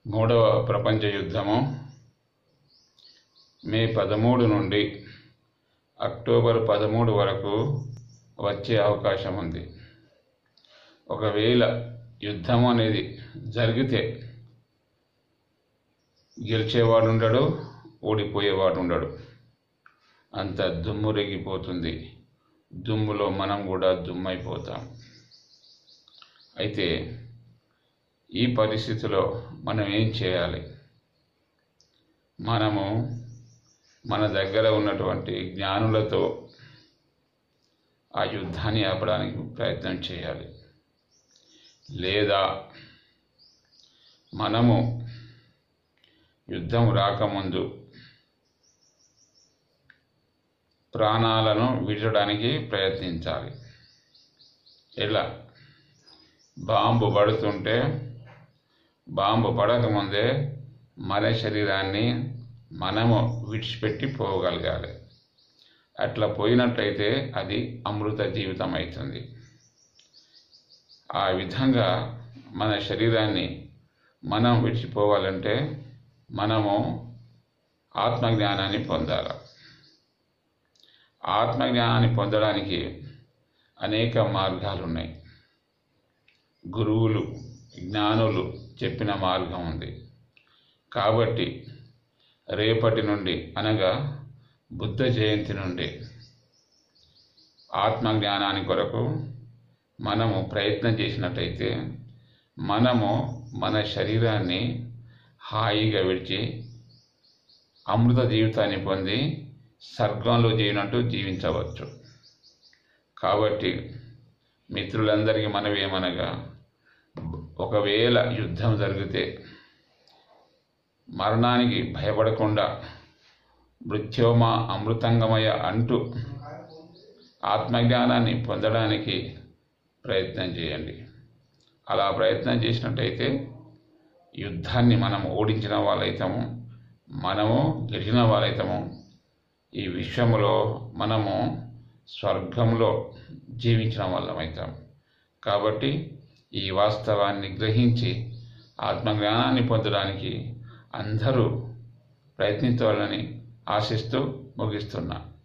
మూడవ ప్రపంచ యుద్ధము మే 13 నుండి అక్టోబర్ 13 వరకు వచ్చే అవకాశం ఉంది. ఒకవేళ యుద్ధం అనేది జరిగితే గెలిచేవాడు ఉండడు, ఓడిపోయేవాడు ఉండడు. అంత దుమ్ము రేగిపోతుంది. దుమ్ములో మనం కూడా దుమ్మైపోతాం. అయితే ఈ పరిస్థితిలో మనం ఏం చేయాలి? మనము మన దగ్గర ఉన్నటువంటి జ్ఞానులతో ఆ యుద్ధాన్ని ఆపడానికి ప్రయత్నం చేయాలి. లేదా మనము యుద్ధం రాకముందు ప్రాణాలను విడవడానికి ప్రయత్నించాలి. ఎలా? బాంబు పడుతుంటే బాంబు పడకముందే మన శరీరాన్ని మనము విడిచిపెట్టి పోగలగాలి. అట్లా పోయినట్లయితే అది అమృత జీవితం అవుతుంది. ఆ విధంగా మన శరీరాన్ని మనం విడిచిపోవాలంటే మనము ఆత్మజ్ఞానాన్ని పొందాలి. ఆత్మజ్ఞానాన్ని పొందడానికి అనేక మార్గాలు ఉన్నాయి. గురువులు, జ్ఞానులు చెప్పిన మార్గం ఉంది. కాబట్టి రేపటి నుండి అనగా బుద్ధ జయంతి నుండి ఆత్మజ్ఞానాన్ని కొరకు మనము ప్రయత్నం చేసినట్టయితే మనము మన శరీరాన్ని హాయిగా విడిచి అమృత జీవితాన్ని పొంది స్వర్గంలో జీవినట్టు జీవించవచ్చు. కాబట్టి మిత్రులందరికీ మనవి ఏమనగా, ఒకవేళ యుద్ధం జరిగితే మరణానికి భయపడకుండా మృత్యోమా అమృతంగమయ అంటూ ఆత్మజ్ఞానాన్ని పొందడానికి ప్రయత్నం చేయండి. అలా ప్రయత్నం చేసినట్టయితే యుద్ధాన్ని మనం ఓడించిన వాళ్ళైతాము, మనము గెలిచిన వాళ్ళైతాము. ఈ విశ్వములో మనము స్వర్గంలో జీవించిన వాళ్ళమవుతాం. కాబట్టి ఈ వాస్తవాన్ని గ్రహించి ఆత్మజ్ఞానాన్ని పొందడానికి అందరూ ప్రయత్నించాలని ఆశిస్తూ ముగిస్తున్నా.